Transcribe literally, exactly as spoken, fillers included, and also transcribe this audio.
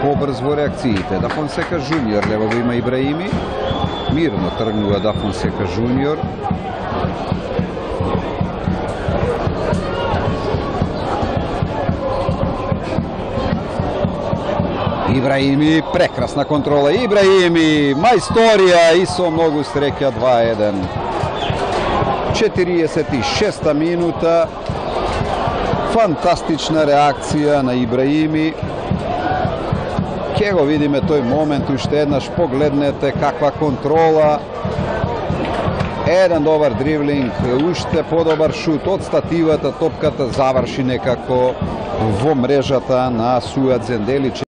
побрз во реакциите. Да Фонсека Жуниор лево го има Ибраими. Мирно тргнува Да Фонсека Жуниор. Ибраими, прекрасна контрола. Ибраими, мајсторија и со многу среќа два еден. четириесет и шеста минута. Фантастична реакција на Ибраими. Ке го видиме тој момент, уште еднаш погледнете каква контрола. Еден добар дривлинг, уште подобар шут од стативата, топката заврши некако во мрежата на Сујат Зенделич.